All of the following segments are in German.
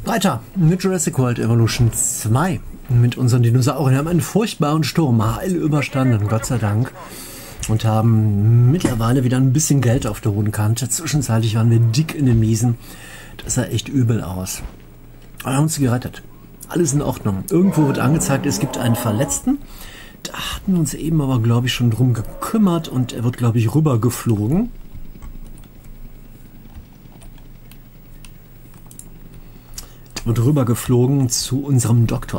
Weiter mit Jurassic World Evolution 2. Mit unseren Dinosauriern. Wir haben einen furchtbaren Sturm heil überstanden, Gott sei Dank. Und haben mittlerweile wieder ein bisschen Geld auf der hohen Kante. Zwischenzeitlich waren wir dick in den Miesen. Das sah echt übel aus. Aber wir haben uns gerettet. Alles in Ordnung. Irgendwo wird angezeigt, es gibt einen Verletzten. Da hatten wir uns eben aber, glaube ich, schon drum gekümmert. Und er wird, glaube ich, rübergeflogen. Und rübergeflogen zu unserem Doktor.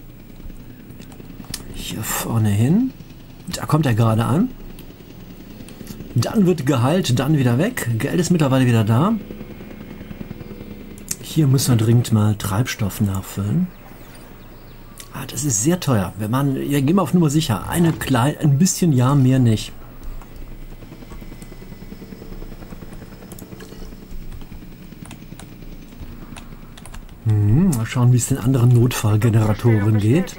Hier vorne hin. Da kommt er gerade an. Dann wird geheilt, dann wieder weg. Geld ist mittlerweile wieder da. Hier müssen wir dringend mal Treibstoff nachfüllen. Ah, das ist sehr teuer. Wir gehen mal auf Nummer sicher. Ein bisschen ja, mehr nicht. Mal schauen, wie es den anderen Notfallgeneratoren geht.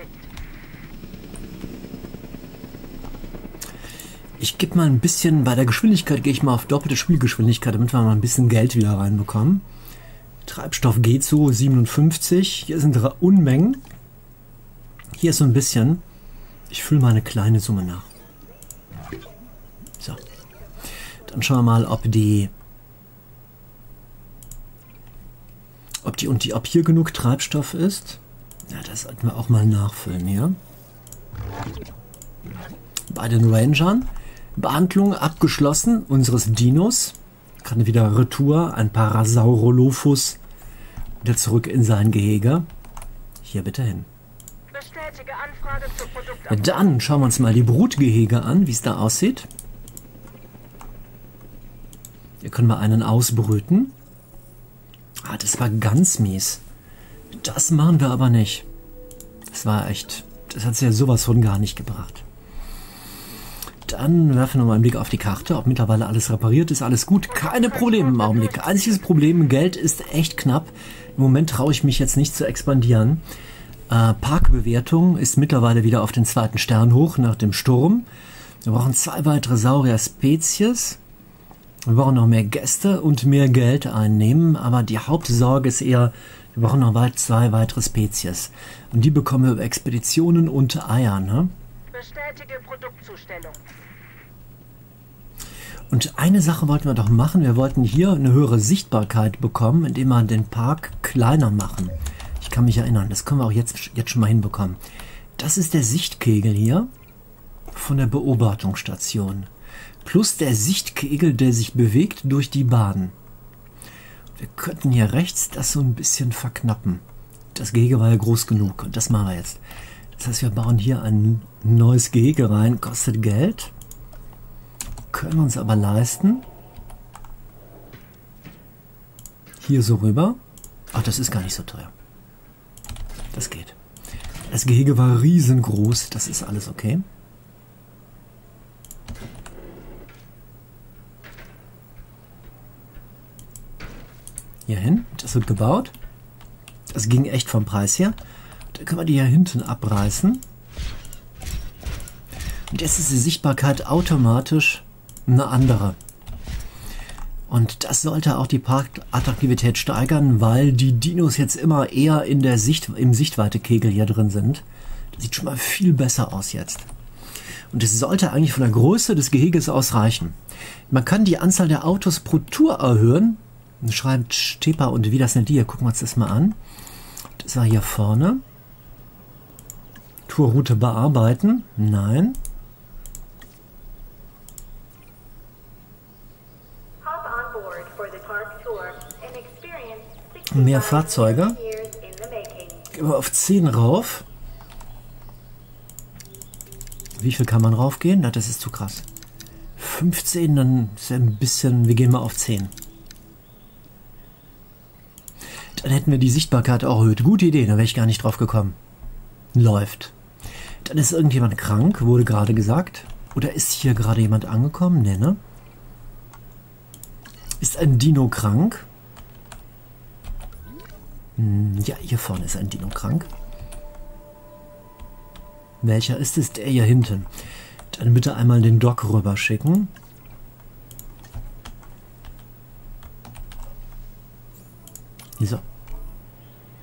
Ich gebe mal ein bisschen, bei der Geschwindigkeit gehe ich mal auf doppelte Spielgeschwindigkeit, damit wir mal ein bisschen Geld wieder reinbekommen. Treibstoff geht so, 57. Hier sind Unmengen. Hier ist so ein bisschen. Ich fülle mal eine kleine Summe nach. So. Dann schauen wir mal, ob hier genug Treibstoff ist. Ja, das sollten wir auch mal nachfüllen hier. Bei den Rangern. Behandlung abgeschlossen unseres Dinos. Kann wieder Retour, ein Parasaurolophus. Wieder zurück in sein Gehege. Hier bitte hin. Bestätige Anfrage zur Produktabnahme. Dann schauen wir uns mal die Brutgehege an, wie es da aussieht. Hier können wir einen ausbrüten. Ah, das war ganz mies. Das machen wir aber nicht. Das war echt... Das hat es ja sowas von gar nicht gebracht. Dann werfen wir mal einen Blick auf die Karte, ob mittlerweile alles repariert ist. Alles gut, keine Probleme im Augenblick. Einziges Problem, Geld ist echt knapp. Im Moment traue ich mich jetzt nicht zu expandieren. Parkbewertung ist mittlerweile wieder auf den 2. Stern hoch nach dem Sturm. Wir brauchen 2 weitere Saurier-Spezies. Wir brauchen noch mehr Gäste und mehr Geld einnehmen. Aber die Hauptsorge ist eher, wir brauchen noch 2 weitere Spezies. Und die bekommen wir über Expeditionen und Eier, ne? Bestätige Produktzustellung. Und eine Sache wollten wir doch machen. Wir wollten hier eine höhere Sichtbarkeit bekommen, indem wir den Park kleiner machen. Ich kann mich erinnern, das können wir auch jetzt schon mal hinbekommen. Das ist der Sichtkegel hier von der Beobachtungsstation. Plus der Sichtkegel, der sich bewegt durch die Bahn. Wir könnten hier rechts das so ein bisschen verknappen. Das Gehege war ja groß genug und das machen wir jetzt. Das heißt, wir bauen hier ein neues Gehege rein, kostet Geld. Können wir uns aber leisten. Hier so rüber. Ach, das ist gar nicht so teuer. Das geht. Das Gehege war riesengroß, das ist alles okay. Hier hin, das wird gebaut. Das ging echt vom Preis her. Da können wir die hier hinten abreißen. Und jetzt ist die Sichtbarkeit automatisch eine andere. Und das sollte auch die Parkattraktivität steigern, weil die Dinos jetzt immer eher in der im Sichtweitekegel hier drin sind. Das sieht schon mal viel besser aus jetzt. Und es sollte eigentlich von der Größe des Geheges aus reichen. Man kann die Anzahl der Autos pro Tour erhöhen. Schreibt Stepa und wie das nennt ihr. Gucken wir uns das mal an. Das war hier vorne. Tourroute bearbeiten. Nein. Mehr Fahrzeuge. Gehen wir auf 10 rauf. Wie viel kann man raufgehen? Na, das ist zu krass. 15, dann ist ja ein bisschen... Wir gehen mal auf 10. Dann hätten wir die Sichtbarkeit auch erhöht. Gute Idee, da wäre ich gar nicht drauf gekommen. Läuft. Dann ist irgendjemand krank, wurde gerade gesagt. Oder ist hier gerade jemand angekommen? Nee, ne? Ist ein Dino krank? Ja, hier vorne ist ein Dino krank. Welcher ist es? Der hier hinten. Dann bitte einmal den Doc rüber schicken. So.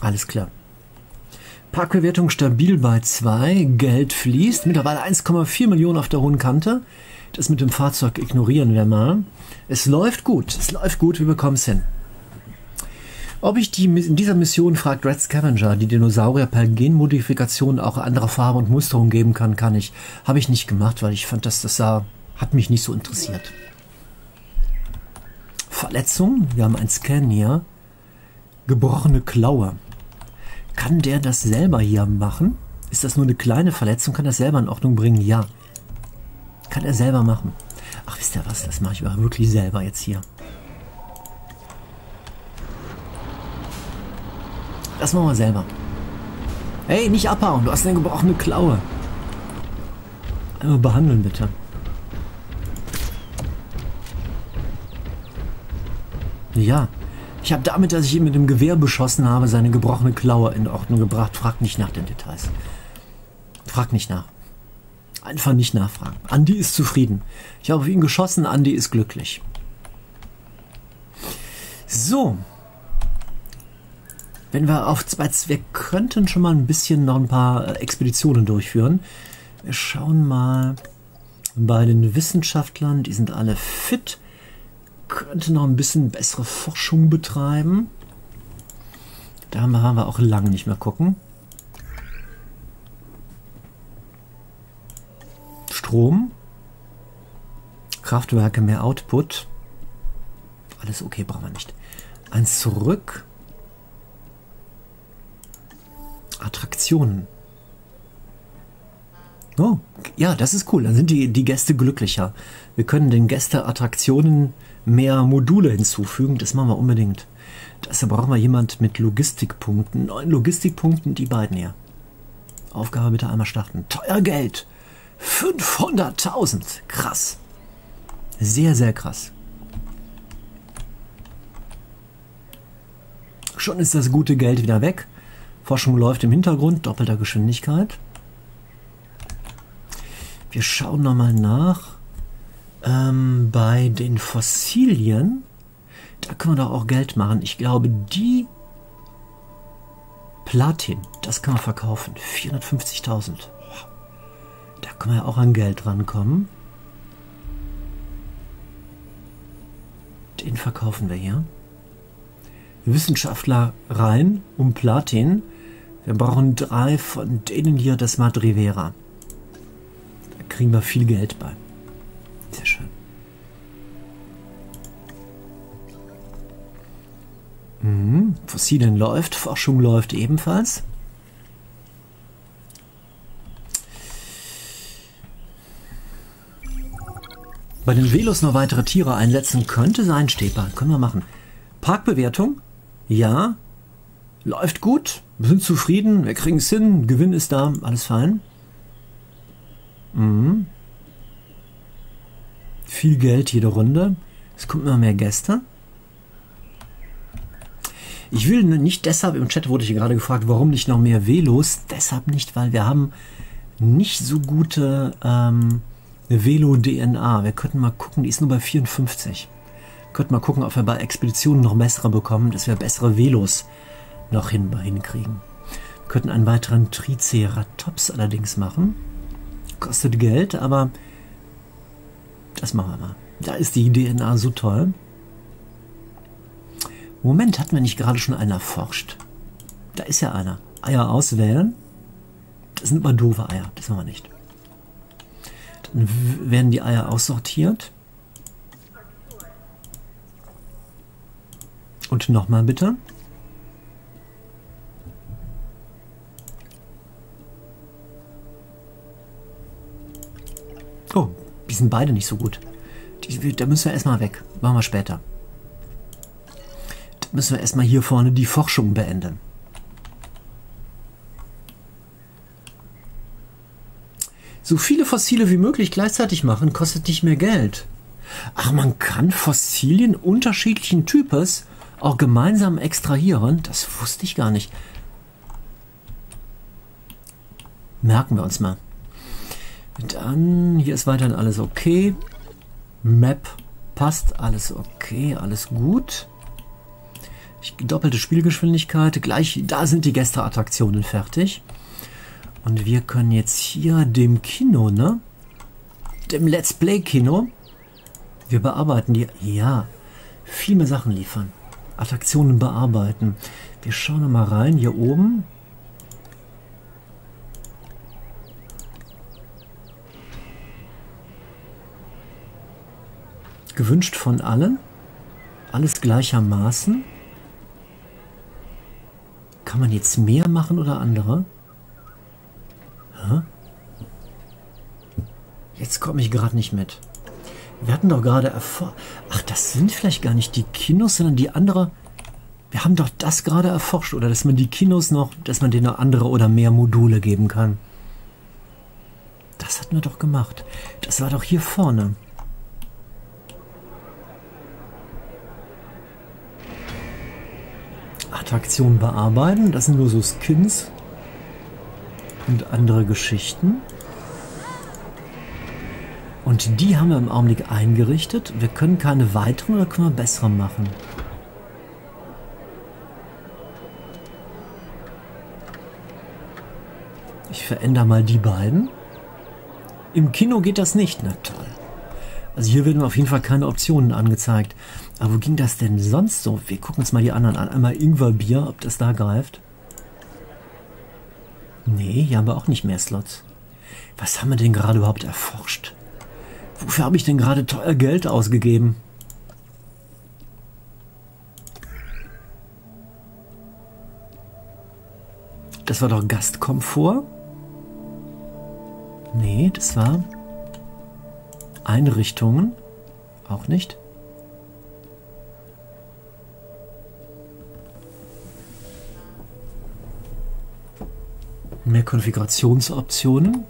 Alles klar. Parkbewertung stabil bei 2. Geld fließt. Mittlerweile 1,4 Millionen auf der hohen Kante. Das mit dem Fahrzeug ignorieren wir mal. Es läuft gut. Es läuft gut. Wir bekommen es hin. Ob ich in dieser Mission, fragt Red Scavenger, die Dinosaurier per Genmodifikation auch andere Farbe und Musterung geben kann ich. Habe ich nicht gemacht, weil ich fand, hat mich nicht so interessiert. Verletzung. Wir haben einen Scan hier. Gebrochene Klaue. Kann der das selber hier machen? Ist das nur eine kleine Verletzung? Kann er das selber in Ordnung bringen? Ja. Kann er selber machen. Ach, wisst ihr was? Das mache ich aber wirklich selber jetzt hier. Das machen wir selber. Hey, nicht abhauen. Du hast eine gebrochene Klaue. Einmal behandeln, bitte. Ja. Ich habe damit, dass ich ihn mit dem Gewehr beschossen habe, seine gebrochene Klaue in Ordnung gebracht. Frag nicht nach den Details. Frag nicht nach. Einfach nicht nachfragen. Andi ist zufrieden. Ich habe auf ihn geschossen. Andi ist glücklich. So. Wenn wir wir könnten schon mal ein bisschen noch ein paar Expeditionen durchführen. Wir schauen mal bei den Wissenschaftlern. Die sind alle fit. Könnte noch ein bisschen bessere Forschung betreiben. Da haben wir auch lange nicht mehr gucken. Strom. Kraftwerke, mehr Output. Alles okay, brauchen wir nicht. Eins zurück. Attraktionen. Oh, ja, das ist cool. Dann sind die Gäste glücklicher. Wir können den Gästeattraktionen mehr Module hinzufügen. Das machen wir unbedingt. Dazu brauchen wir jemand mit Logistikpunkten. 9 Logistikpunkten, die beiden hier. Aufgabe bitte einmal starten. Teuer Geld. 500.000. Krass. Sehr, sehr krass. Schon ist das gute Geld wieder weg. Forschung läuft im Hintergrund, doppelter Geschwindigkeit. Wir schauen nochmal nach. Bei den Fossilien, da können wir doch auch Geld machen. Ich glaube, die Platin, das kann man verkaufen. 450.000. Da können wir ja auch an Geld rankommen. Den verkaufen wir hier. Wissenschaftler rein um Platin. Wir brauchen 3 von denen hier, das Madrivera. Da kriegen wir viel Geld bei. Sehr schön. Fossilien läuft, Forschung läuft ebenfalls. Bei den Velos noch weitere Tiere einsetzen könnte sein, Stäper. Können wir machen. Parkbewertung? Ja. Läuft gut. Wir sind zufrieden. Wir kriegen es hin. Gewinn ist da. Alles fein. Viel Geld jede Runde. Es kommen immer mehr Gäste. Ich will nicht deshalb, im Chat wurde ich gerade gefragt, warum nicht noch mehr Velos. Deshalb nicht, weil wir haben nicht so gute Velo-DNA. Wir könnten mal gucken, die ist nur bei 54. Wir könnten mal gucken, ob wir bei Expeditionen noch bessere bekommen, dass wir bessere Velos noch hinkriegen. Wir könnten einen weiteren Triceratops allerdings machen. Kostet Geld, aber das machen wir mal. Da ist die DNA so toll. Moment, hatten wir nicht gerade schon einen erforscht? Da ist ja einer. Eier auswählen. Das sind mal doofe Eier. Das machen wir nicht. Dann werden die Eier aussortiert. Und nochmal bitte. Oh, die sind beide nicht so gut. Da müssen wir erstmal weg. Machen wir später. Da müssen wir erstmal hier vorne die Forschung beenden. So viele Fossile wie möglich gleichzeitig machen, kostet nicht mehr Geld. Ach, man kann Fossilien unterschiedlichen Types auch gemeinsam extrahieren? Das wusste ich gar nicht. Merken wir uns mal. Dann, hier ist weiterhin alles okay. Map passt, alles okay, alles gut. Doppelte Spielgeschwindigkeit. Gleich, da sind die Gästeattraktionen fertig. Und wir können jetzt hier dem Kino, ne? Dem Let's Play Kino. Wir bearbeiten die. Ja, viel mehr Sachen liefern. Attraktionen bearbeiten. Wir schauen mal rein. Hier oben. Gewünscht von allen. Alles gleichermaßen. Kann man jetzt mehr machen oder andere? Hä? Jetzt komme ich gerade nicht mit. Wir hatten doch gerade erforscht. Ach, das sind vielleicht gar nicht die Kinos, sondern die andere. Wir haben doch das gerade erforscht, oder dass man die Kinos noch, dass man denen noch andere oder mehr Module geben kann. Das hatten wir doch gemacht. Das war doch hier vorne. Attraktion bearbeiten. Das sind nur so Skins und andere Geschichten. Und die haben wir im Augenblick eingerichtet. Wir können keine weiteren oder können wir bessere machen? Ich verändere mal die beiden. Im Kino geht das nicht. Na toll. Also hier werden auf jeden Fall keine Optionen angezeigt. Aber wo ging das denn sonst so? Wir gucken uns mal die anderen an. Einmal Ingwerbier, ob das da greift. Nee, hier haben wir auch nicht mehr Slots. Was haben wir denn gerade überhaupt erforscht? Wofür habe ich denn gerade teuer Geld ausgegeben? Das war doch Gastkomfort? Nee, das war Einrichtungen. Auch nicht. Mehr Konfigurationsoptionen.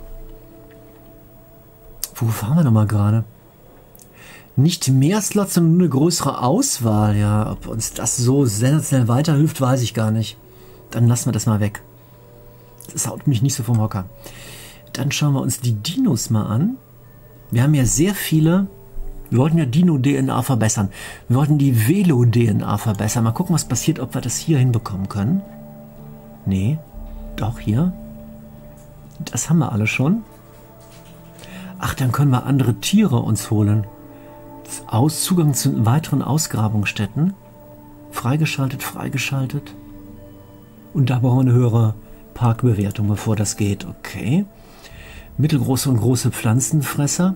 Wo waren wir nochmal gerade? Nicht mehr Slots, sondern nur eine größere Auswahl. Ja, ob uns das so sensationell weiterhilft, weiß ich gar nicht. Dann lassen wir das mal weg. Das haut mich nicht so vom Hocker. Dann schauen wir uns die Dinos mal an. Wir haben ja sehr viele. Wir wollten ja Dino-DNA verbessern. Wir wollten die Velo-DNA verbessern. Mal gucken, was passiert, ob wir das hier hinbekommen können. Nee. Doch, hier. Das haben wir alle schon. Ach, dann können wir andere Tiere uns holen. Zugang zu weiteren Ausgrabungsstätten. Freigeschaltet, freigeschaltet. Und da brauchen wir eine höhere Parkbewertung, bevor das geht. Okay. Mittelgroße und große Pflanzenfresser.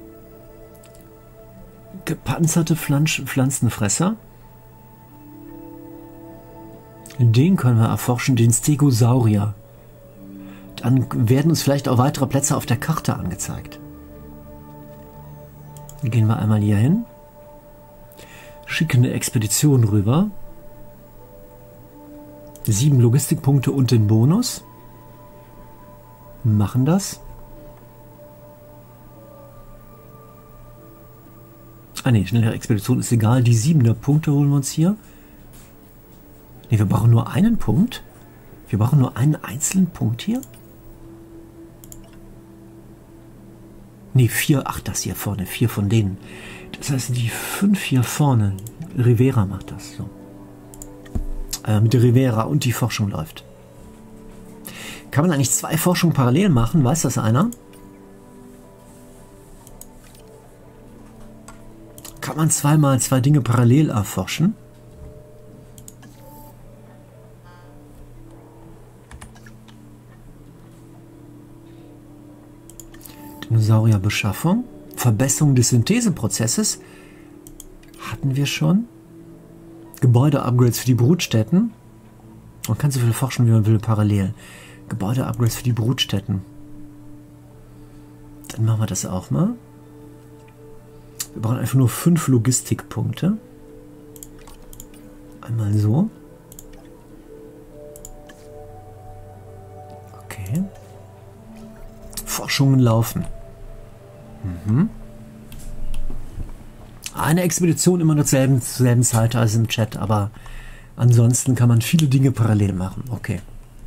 Gepanzerte Pflanzenfresser. Den können wir erforschen, den Stegosaurier. Dann werden uns vielleicht auch weitere Plätze auf der Karte angezeigt. Gehen wir einmal hier hin. Schicken eine Expedition rüber. 7 Logistikpunkte und den Bonus. Machen das. Ah ne, schnellere Expedition ist egal. Die 7er Punkte holen wir uns hier. Ne, wir brauchen nur einen Punkt. Wir brauchen nur einen einzelnen Punkt hier. Ne, 4. Ach, das hier vorne. 4 von denen. Das heißt, die 5 hier vorne. Rivera macht das so. Mit der Rivera und die Forschung läuft. Kann man eigentlich 2 Forschungen parallel machen? Weiß das einer? Kann man zweimal 2 Dinge parallel erforschen? Dinosaurierbeschaffung. Verbesserung des Syntheseprozesses. Hatten wir schon. Gebäude-Upgrades für die Brutstätten. Man kann so viel forschen, wie man will, parallel. Gebäude-Upgrades für die Brutstätten. Dann machen wir das auch mal. Wir brauchen einfach nur 5 Logistikpunkte. Einmal so. Okay. Forschungen laufen. Eine Expedition immer nur zur selben Zeit als im Chat, aber ansonsten kann man viele Dinge parallel machen. Okay.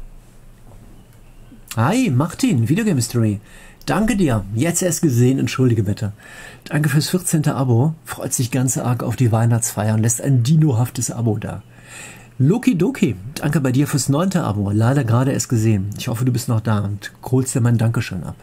Hi, Martin, Videogame History. Danke dir. Jetzt erst gesehen, entschuldige bitte. Danke fürs 14. Abo. Freut sich ganz arg auf die Weihnachtsfeier und lässt ein dinohaftes Abo da. Lokidoki, danke bei dir fürs 9. Abo. Leider gerade erst gesehen. Ich hoffe, du bist noch da und holst dir mein Dankeschön ab.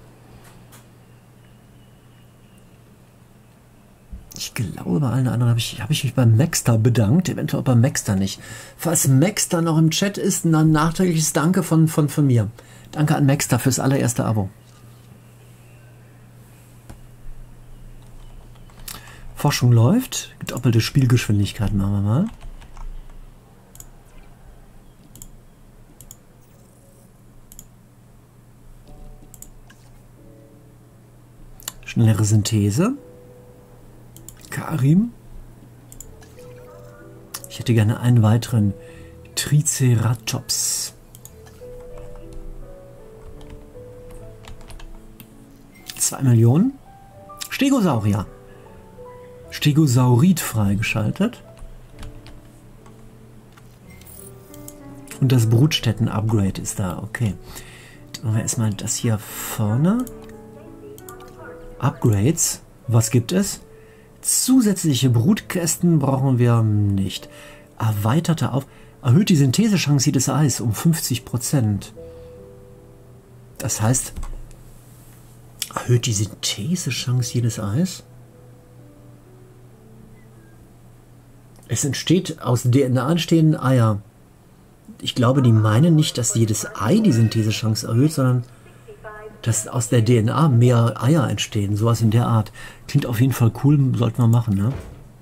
Ich glaube, bei allen anderen habe ich mich beim Maxter bedankt. Eventuell auch beim Maxter nicht. Falls Maxter noch im Chat ist, ein nachträgliches Danke von mir. Danke an Maxter fürs allererste Abo. Forschung läuft. Doppelte Spielgeschwindigkeit machen wir mal. Schnellere Synthese. Karim. Ich hätte gerne einen weiteren Triceratops. $2 Millionen. Stegosaurier. Stegosaurid freigeschaltet. Und das Brutstätten-Upgrade ist da. Okay. Dann machen wir erstmal das hier vorne. Upgrades. Was gibt es? Zusätzliche Brutkästen brauchen wir nicht. Erweiterte auf. Erhöht die Synthesechance jedes Eis um 50%. Das heißt, erhöht die Synthesechance jedes Eis? Es entsteht aus DNA entstehenden Eier. Ich glaube, die meinen nicht, dass jedes Ei die Synthesechance erhöht, sondern dass aus der DNA mehr Eier entstehen. Sowas in der Art. Klingt auf jeden Fall cool, sollten wir machen, ne?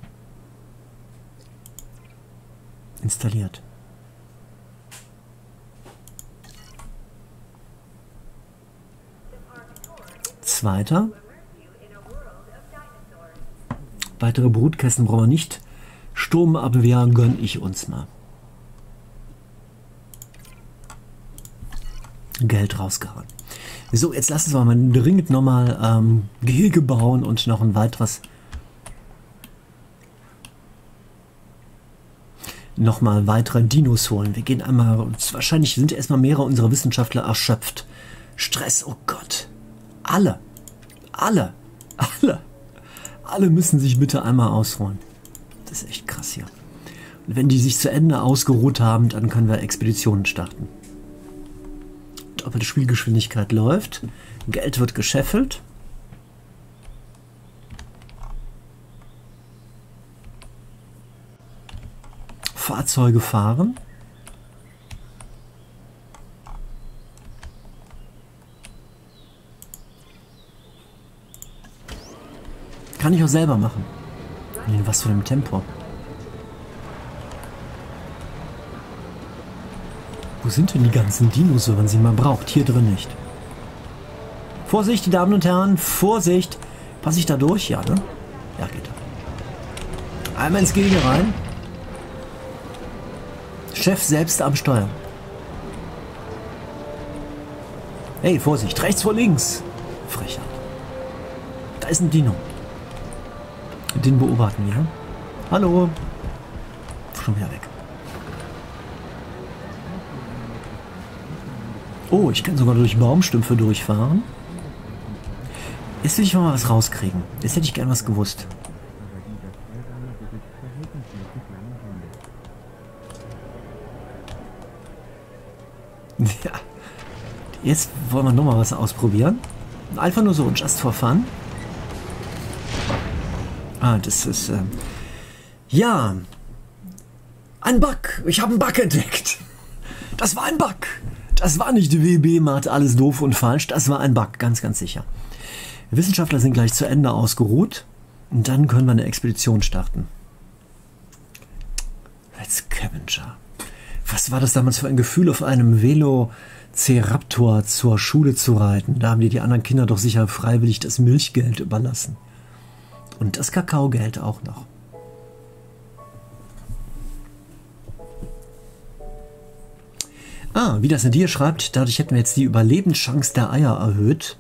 Installiert. Zweiter. Weitere Brutkästen brauchen wir nicht. Sturmabwehr gönne ich uns mal. Geld rausgehauen. So, jetzt lassen wir mal dringend nochmal Gehege bauen und noch ein weiteres. Nochmal weitere Dinos holen. Wir gehen einmal. Wahrscheinlich sind erstmal mehrere unserer Wissenschaftler erschöpft. Stress, oh Gott. Alle müssen sich bitte einmal ausruhen. Das ist echt krass hier. Und wenn die sich zu Ende ausgeruht haben, dann können wir Expeditionen starten. Doppelte Spielgeschwindigkeit läuft. Geld wird gescheffelt. Fahrzeuge fahren. Kann ich auch selber machen. In was für einem Tempo. Wo sind denn die ganzen Dinos, wenn man sie mal braucht? Hier drin nicht. Vorsicht, die Damen und Herren, Vorsicht. Passe ich da durch? Ja, ne? Ja, geht da. Einmal ins Gehege rein. Chef selbst am Steuer. Hey, Vorsicht, rechts vor links. Frechheit. Da ist ein Dino. Den beobachten wir. Hallo. Schon wieder weg. Oh, ich kann sogar durch Baumstümpfe durchfahren. Jetzt will ich mal was rauskriegen. Jetzt hätte ich gern was gewusst. Ja. Jetzt wollen wir nochmal was ausprobieren. Einfach nur so, just for fun. Ah, das ist... ja. Ein Bug. Ich habe einen Bug entdeckt. Das war ein Bug. Das war nicht WB, macht alles doof und falsch. Das war ein Bug, ganz, ganz sicher. Wissenschaftler sind gleich zu Ende ausgeruht. Und dann können wir eine Expedition starten. Als Scavenger. Was war das damals für ein Gefühl, auf einem Velociraptor zur Schule zu reiten? Da haben die anderen Kinder doch sicher freiwillig das Milchgeld überlassen. Und das Kakaogeld auch noch. Ah, wie das in dir schreibt, dadurch hätten wir jetzt die Überlebenschance der Eier erhöht.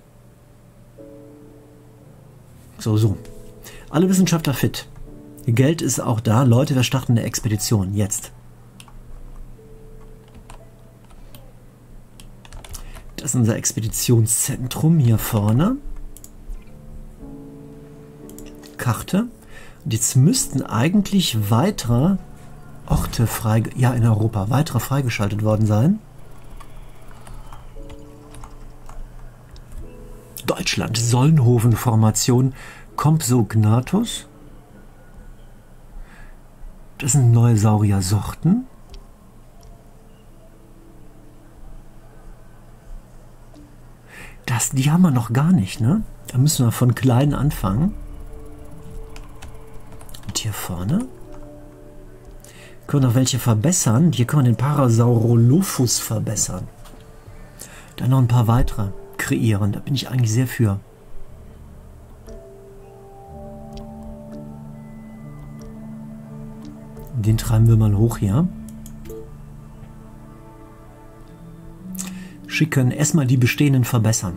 So. Alle Wissenschaftler fit. Geld ist auch da. Leute, wir starten eine Expedition. Jetzt. Das ist unser Expeditionszentrum hier vorne. Karte. Und jetzt müssten eigentlich weitere Orte in Europa weitere freigeschaltet worden sein. Deutschland, Solnhofen-Formation Compsognathus. Das sind neue Saurier-Sorten. Die haben wir noch gar nicht, ne? Da müssen wir von klein anfangen. Und hier vorne können wir noch welche verbessern. Hier können wir den Parasaurolophus verbessern. Dann noch ein paar weitere kreieren. Da bin ich eigentlich sehr für. Den treiben wir mal hoch hier. Schicken erstmal die bestehenden verbessern.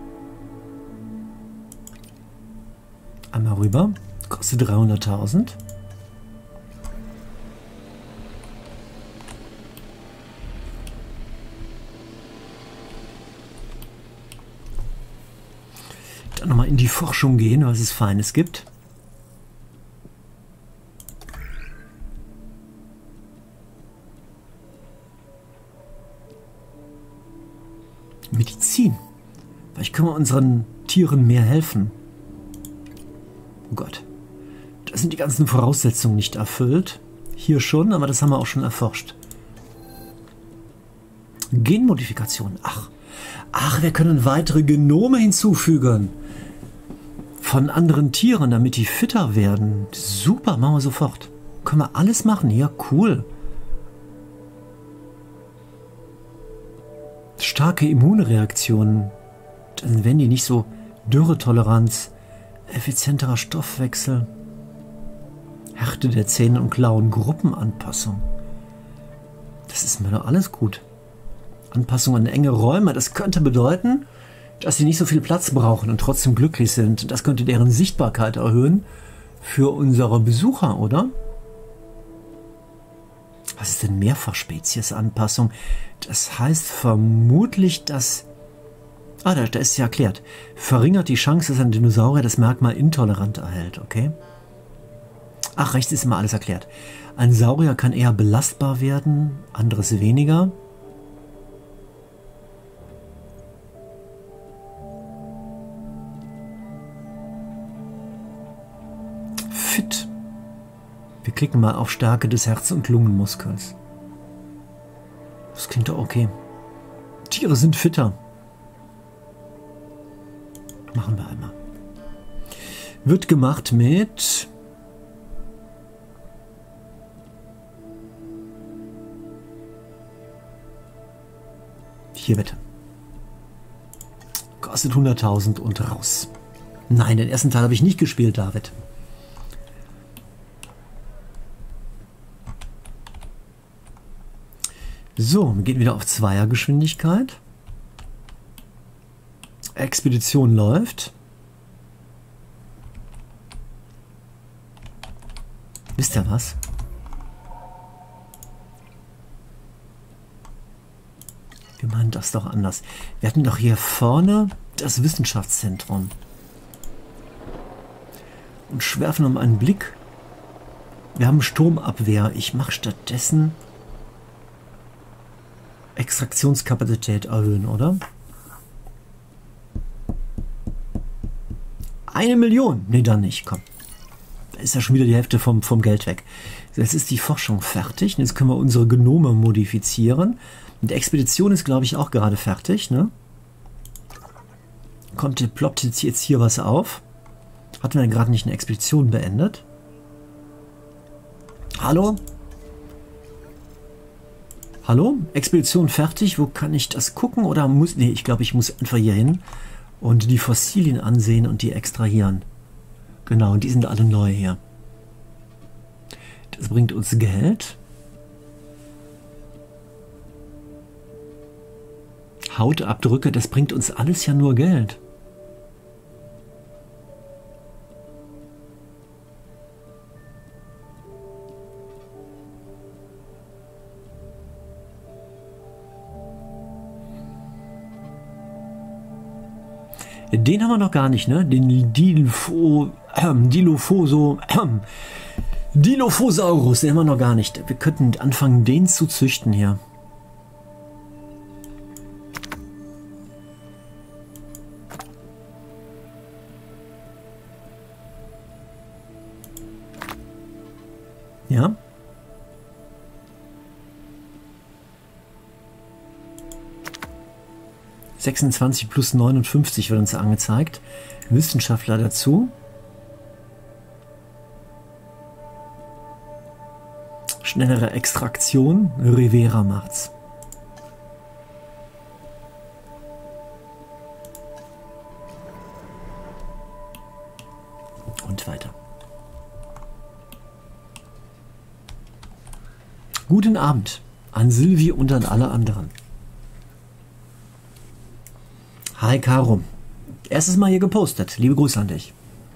Einmal rüber. Kostet 300.000. Dann nochmal in die Forschung gehen, was es Feines gibt. Medizin. Vielleicht können wir unseren Tieren mehr helfen. Oh Gott. Da sind die ganzen Voraussetzungen nicht erfüllt. Hier schon, aber das haben wir auch schon erforscht. Genmodifikation. Ach, wir können weitere Genome hinzufügen. Von anderen Tieren, damit die fitter werden. Super, machen wir sofort. Können wir alles machen. Ja, cool. Starke Immunreaktionen. Dann werden die nicht so Dürretoleranz, effizienterer Stoffwechsel, Härte der Zähne und Klauen, Gruppenanpassung. Das ist mir doch alles gut. Anpassung an enge Räume, das könnte bedeuten, dass sie nicht so viel Platz brauchen und trotzdem glücklich sind. Das könnte deren Sichtbarkeit erhöhen für unsere Besucher, oder? Was ist denn Mehrfachspezies-Anpassung? Das heißt vermutlich, dass... da ist ja erklärt. Verringert die Chance, dass ein Dinosaurier das Merkmal intolerant erhält, okay? Ach, rechts ist immer alles erklärt. Ein Saurier kann eher belastbar werden, anderes weniger. Fit. Wir klicken mal auf Stärke des Herz- und Lungenmuskels. Das klingt doch okay. Tiere sind fitter. Machen wir einmal. Wird gemacht mit... Hier bitte. Kostet 100.000 und raus. Nein, den ersten Teil habe ich nicht gespielt, David. So, wir gehen wieder auf Zweiergeschwindigkeit. Expedition läuft. Wisst ihr was? Wir meinen das doch anders. Wir hatten doch hier vorne das Wissenschaftszentrum. Und schwerfen um einen Blick. Wir haben Sturmabwehr. Ich mache stattdessen Extraktionskapazität erhöhen, oder? 1 Million. Nee, dann nicht. Komm. Da ist ja schon wieder die Hälfte vom Geld weg. Jetzt ist die Forschung fertig. Jetzt können wir unsere Genome modifizieren. Und die Expedition ist, glaube ich, auch gerade fertig, ne? Ploppt jetzt hier was auf? Hatten wir gerade nicht eine Expedition beendet? Hallo? Hallo? Expedition fertig? Wo kann ich das gucken? Oder muss... Nee, ich glaube, ich muss einfach hier hin und die Fossilien ansehen und die extrahieren. Genau, und die sind alle neu hier. Das bringt uns Geld. Hautabdrücke, das bringt uns alles ja nur Geld. Den haben wir noch gar nicht, ne? Den Dilophosaurus. Dilophosaurus, den haben wir noch gar nicht. Wir könnten anfangen, den zu züchten hier. Ja. (26 plus 59) wird uns angezeigt. Wissenschaftler dazu. Schnellere Extraktion. Rivera macht's. Und weiter. Guten Abend an Silvi und an alle anderen. Hi Caro. Erstes Mal hier gepostet. Liebe Grüße an dich.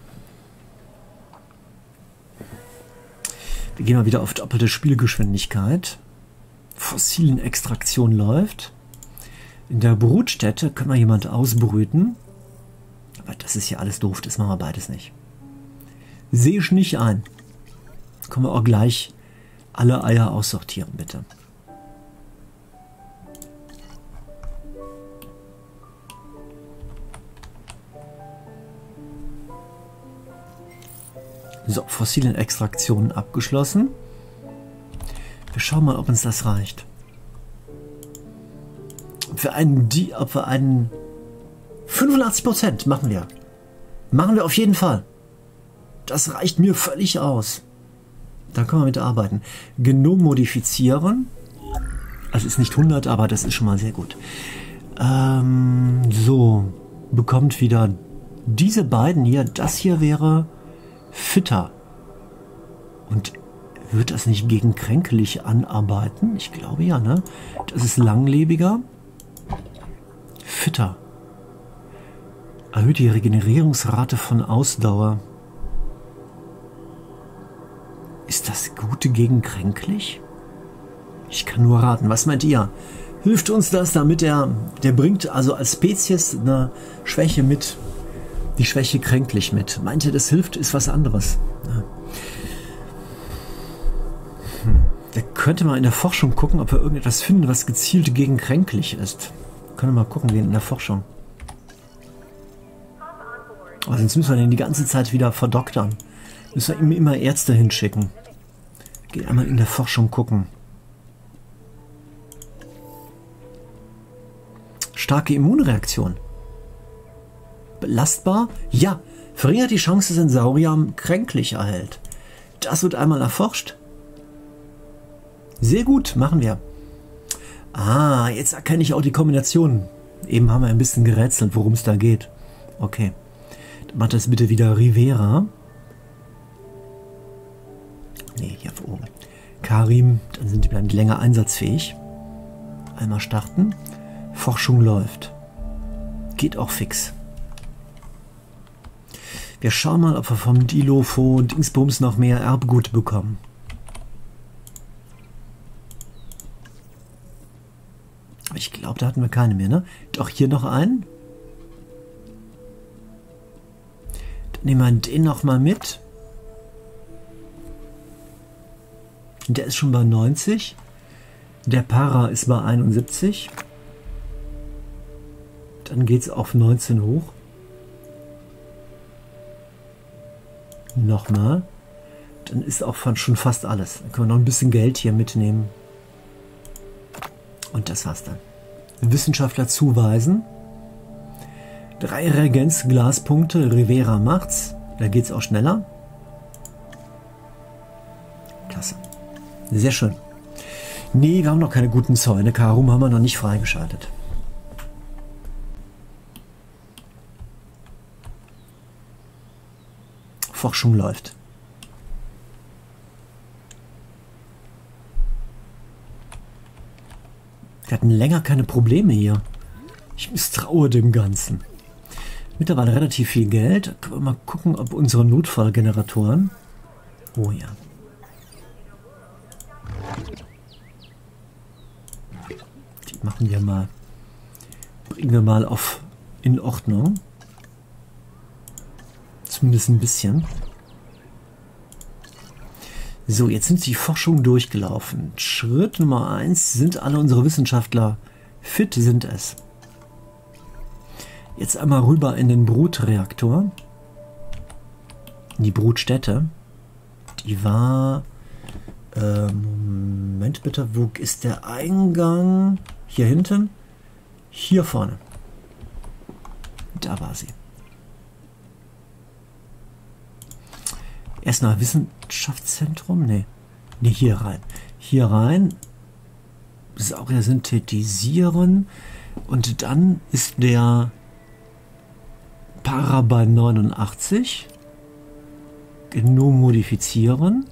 Wir gehen mal wieder auf doppelte Spielgeschwindigkeit. Fossilenextraktion läuft. In der Brutstätte können wir jemand ausbrüten. Aber das ist ja alles doof. Das machen wir beides nicht. Sehe ich nicht ein. Jetzt können wir auch gleich alle Eier aussortieren, bitte. So, Fossilenextraktionen abgeschlossen. Wir schauen mal, ob uns das reicht. Ob wir einen 85% machen wir. Machen wir auf jeden Fall. Das reicht mir völlig aus. Da können wir mit arbeiten. Genom modifizieren. Also ist nicht 100, aber das ist schon mal sehr gut. So, bekommt wieder diese beiden hier. Das hier wäre fitter. Und wird das nicht gegen kränklich anarbeiten? Ich glaube ja, ne? Das ist langlebiger. Fitter. Erhöht die Regenerierungsrate von Ausdauer. Ist das Gute gegen kränklich? Ich kann nur raten. Was meint ihr? Hilft uns das, damit der bringt also als Spezies eine Schwäche mit, die Schwäche kränklich mit. Meint ihr, das hilft? Ist was anderes. Ja. Da könnte man in der Forschung gucken, ob wir irgendetwas finden, was gezielt gegen kränklich ist. Können wir mal gucken, in der Forschung. Aber sonst müssen wir den die ganze Zeit wieder verdoktern. Müssen wir ihm immer Ärzte hinschicken. Geht einmal in der Forschung gucken. Starke Immunreaktion. Belastbar? Ja. Verringert die Chance, dass ein Saurier kränklich erhält. Das wird einmal erforscht. Sehr gut, machen wir. Ah, jetzt erkenne ich auch die Kombination. Eben haben wir ein bisschen gerätselt, worum es da geht. Okay. Dann macht das bitte wieder Rivera. Nee, hier oben. Karim, dann sind die bleiben länger einsatzfähig. Einmal starten. Forschung läuft. Geht auch fix. Wir schauen mal, ob wir vom Dilopho und Dingsbums noch mehr Erbgut bekommen. Aber ich glaube, da hatten wir keine mehr, ne? Doch hier noch einen. Dann nehmen wir den nochmal mit. Der ist schon bei 90. Der Para ist bei 71. Dann geht es auf 19 hoch. Nochmal. Dann ist auch schon fast alles. Dann können wir noch ein bisschen Geld hier mitnehmen. Und das war's dann. Wissenschaftler zuweisen. 3 Reagenzglaspunkte. Rivera macht's. Da geht's auch schneller. Klasse. Sehr schön. Nee, wir haben noch keine guten Zäune. Karum haben wir noch nicht freigeschaltet. Forschung läuft. Wir hatten länger keine Probleme hier. Ich misstraue dem Ganzen. Mittlerweile relativ viel Geld. Können wir mal gucken, ob unsere Notfallgeneratoren... Oh ja. Die machen wir mal. Bringen wir mal in Ordnung. Zumindest ein bisschen. So, jetzt sind die Forschungen durchgelaufen. Schritt Nummer 1, sind alle unsere Wissenschaftler fit, sind es. Jetzt einmal rüber in den Brutreaktor. In die Brutstätte. Die war... Moment bitte, wo ist der Eingang? Hier hinten? Hier vorne. Da war sie. Erstmal Wissenschaftszentrum? Nee. Nee, hier rein. Hier rein. Saurier synthetisieren. Und dann ist der Paraban 89. Genom modifizieren.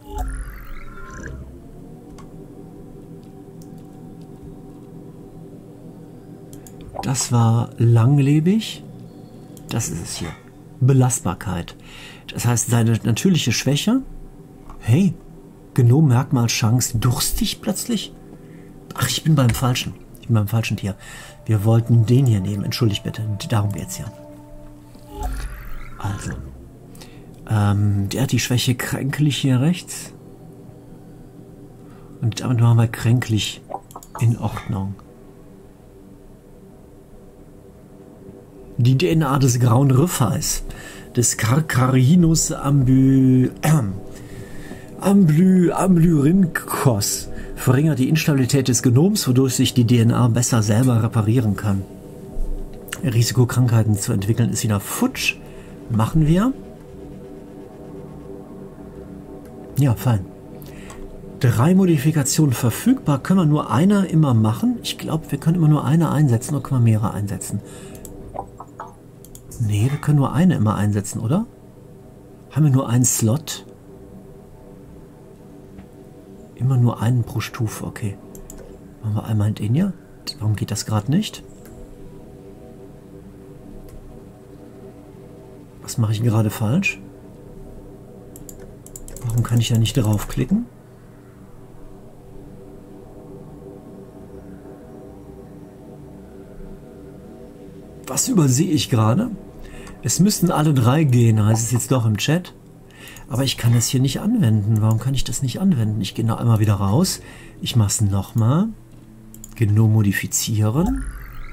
Das war langlebig. Das ist es hier. Belastbarkeit. Das heißt, seine natürliche Schwäche. Hey, Genommerkmalchance durstig plötzlich? Ach, ich bin beim Falschen. Ich bin beim falschen Tier. Wir wollten den hier nehmen. Entschuldigt bitte. Darum geht's ja. Also. Der hat die Schwäche kränklich hier rechts. Und damit machen wir kränklich in Ordnung. Die DNA des grauen Riffhais, des Carcharinus amblyrhynchos, verringert die Instabilität des Genoms, wodurch sich die DNA besser selber reparieren kann. Risiko, Krankheiten zu entwickeln, ist wieder futsch. Machen wir. Ja, fein. 3 Modifikationen verfügbar. Können wir nur eine immer machen? Ich glaube, wir können immer nur eine einsetzen oder können wir mehrere einsetzen? Nee, wir können nur eine immer einsetzen, oder? Haben wir nur einen Slot? Immer nur einen pro Stufe, okay. Machen wir einmal in den hier. Warum geht das gerade nicht? Was mache ich gerade falsch? Warum kann ich da nicht draufklicken? Was übersehe ich gerade? Es müssten alle 3 gehen, heißt es jetzt doch im Chat. Aber ich kann das hier nicht anwenden. Warum kann ich das nicht anwenden? Ich gehe noch einmal wieder raus. Ich mache es nochmal. Genom modifizieren.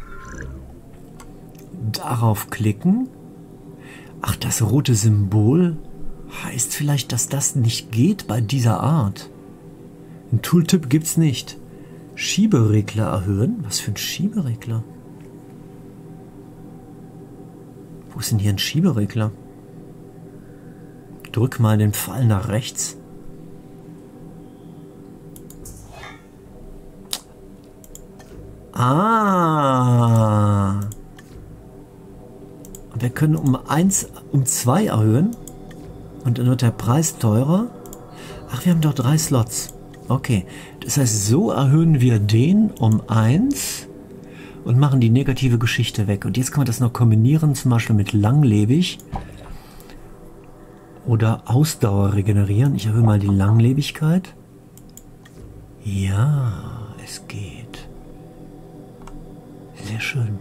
Darauf klicken. Ach, das rote Symbol heißt vielleicht, dass das nicht geht bei dieser Art. Ein Tooltip gibt es nicht. Schieberegler erhöhen? Was für ein Schieberegler? Wo ist denn hier ein Schieberegler? Drück mal den Pfeil nach rechts. Ah. Und wir können um 2 erhöhen. Und dann wird der Preis teurer. Ach, wir haben doch 3 Slots. Okay. Das heißt, so erhöhen wir den um 1. Und machen die negative Geschichte weg. Und jetzt kann man das noch kombinieren, zum Beispiel mit langlebig oder Ausdauer regenerieren. Ich erhöhe mal die Langlebigkeit. Ja, es geht. Sehr schön.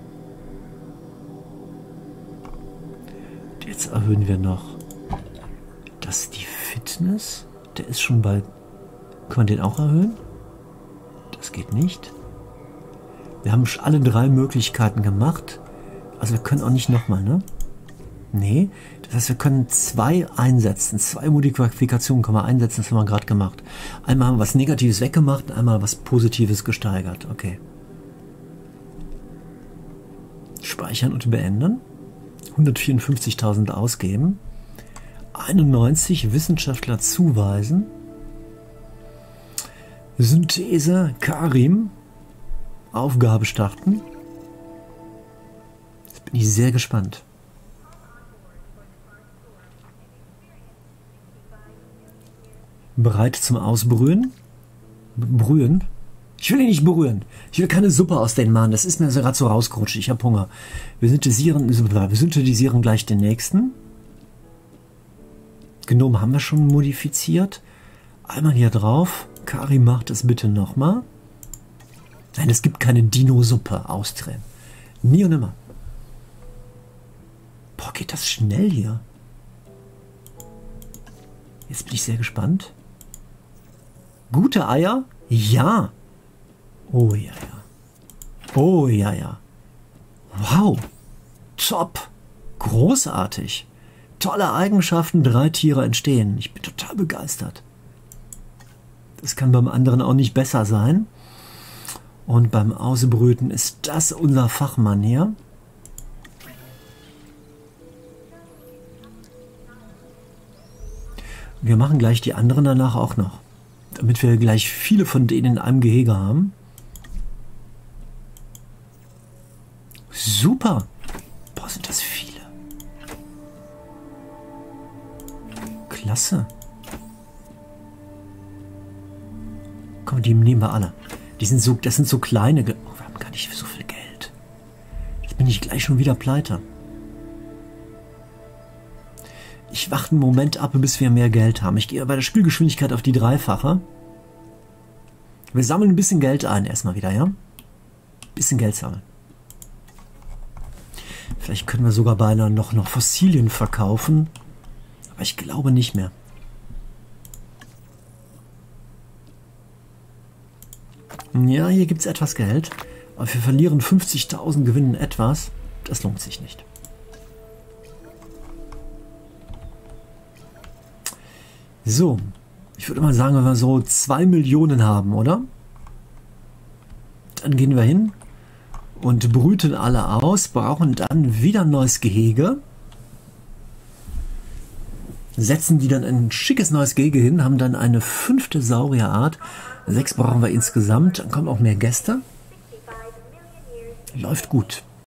Jetzt erhöhen wir noch. Das ist die Fitness. Der ist schon bei... Kann man den auch erhöhen? Das geht nicht. Wir haben alle 3 Möglichkeiten gemacht. Also wir können auch nicht nochmal, ne? Nee. Das heißt, wir können 2 einsetzen. 2 Modifikationen können wir einsetzen. Das haben wir gerade gemacht. Einmal haben wir was Negatives weggemacht, einmal was Positives gesteigert. Okay. Speichern und beenden. 154.000 ausgeben. 91 Wissenschaftler zuweisen. Synthese Karim. Aufgabe starten. Jetzt bin ich sehr gespannt. Bereit zum Ausbrühen? Brühen? Ich will ihn nicht berühren. Ich will keine Suppe aus denen machen. Das ist mir so gerade so rausgerutscht. Ich habe Hunger. Wir synthetisieren gleich den nächsten. Genom haben wir schon modifiziert. Einmal hier drauf. Kari macht es bitte nochmal. Nein, es gibt keine Dino-Suppe austrennen. Nie und nimmer. Boah, geht das schnell hier. Jetzt bin ich sehr gespannt. Gute Eier? Ja. Oh ja, ja. Oh ja, ja. Wow. Top. Großartig. Tolle Eigenschaften, 3 Tiere entstehen. Ich bin total begeistert. Das kann beim anderen auch nicht besser sein. Und beim Ausbrüten ist das unser Fachmann hier. Wir machen gleich die anderen danach auch noch. Damit wir gleich viele von denen in einem Gehege haben. Super. Boah, sind das viele. Klasse. Komm, die nehmen wir alle. Das sind so kleine... Oh, wir haben gar nicht so viel Geld. Jetzt bin ich gleich schon wieder pleite. Ich warte einen Moment ab, bis wir mehr Geld haben. Ich gehe bei der Spielgeschwindigkeit auf die 3-fache. Wir sammeln ein bisschen Geld ein erstmal wieder, ja? Ein bisschen Geld sammeln. Vielleicht können wir sogar beinahe noch Fossilien verkaufen. Aber ich glaube nicht mehr. Ja, hier gibt es etwas Geld. Aber wir verlieren 50.000, gewinnen etwas. Das lohnt sich nicht. So, ich würde mal sagen, wenn wir so 2 Millionen haben, oder? Dann gehen wir hin und brüten alle aus, brauchen dann wieder ein neues Gehege. Setzen die dann ein schickes neues Gehege hin, haben dann eine 5. Saurierart. 6 brauchen wir insgesamt, dann kommen auch mehr Gäste. Läuft gut.